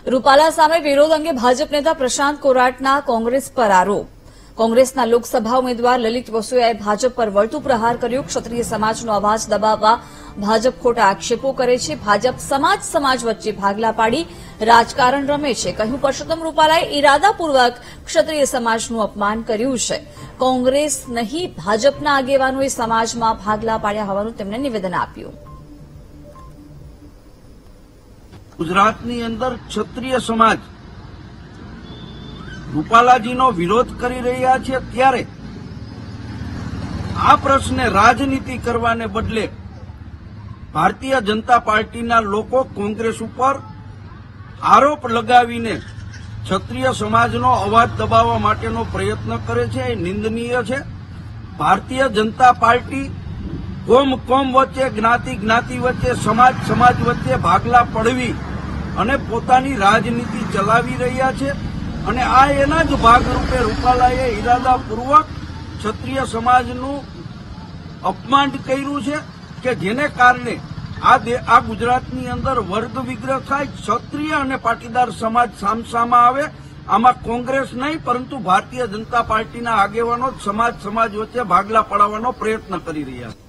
રૂપાલા સામે વિરોધ અંગે ભાજપ નેતા પ્રશાંત કોરાટના કોંગ્રેસ પર આરોપ. કોંગ્રેસના લોકસભા ઉમેદવાર લલિત વસોયાએ ભાજપ પર વળતું પ્રહાર કર્યો. ક્ષત્રિય સમાજનો અવાજ દબાવવા ભાજપ ખોટા આક્ષેપો કરે છે. ભાજપ સમાજ વચ્ચે ભાગલા પાડી રાજકારણ રમે છે. કહ્યું, પરસોત્તમ રૂપાલાએ ઇરાદાપૂર્વક ક્ષત્રિય સમાજનું અપમાન કર્યું છે. કોંગ્રેસ નહીં, ભાજપના આગેવાનોએ સમાજમાં ભાગલા પાડ્યા હોવાનું તેમણે નિવેદન આપ્યું. ગુજરાતની અંદર ક્ષત્રિય સમાજ રૂપાલાજીનો વિરોધ કરી રહ્યા છે, ત્યારે આ પ્રશ્ને રાજનીતિ કરવાને બદલે ભારતીય જનતા પાર્ટીના લોકો કોંગ્રેસ ઉપર આરોપ લગાવીને ક્ષત્રિય સમાજનો અવાજ દબાવવા માટેનો પ્રયત્ન કરે છે. એ નિંદનીય છે. ભારતીય જનતા પાર્ટી કોમ વચ્ચે, જ્ઞાતિ વચ્ચે, સમાજ વચ્ચે ભાગલા પડવી અને પોતાની રાજનીતિ ચલાવી રહ્યા છે. અને આ એના જ ભાગરૂપે રૂપાલાએ ઇરાદાપૂર્વક ક્ષત્રિય સમાજનું અપમાન કર્યું છે કે જેને કારણે આ ગુજરાતની અંદર વર્ગ વિગ્રહ થાય, ક્ષત્રિય અને પાટીદાર સમાજ સામસામા આવે. આમાં કોંગ્રેસ નહીં પરંતુ ભારતીય જનતા પાર્ટીના આગેવાનો સમાજ વચ્ચે ભાગલા પડાવવાનો પ્રયત્ન કરી રહ્યા છે.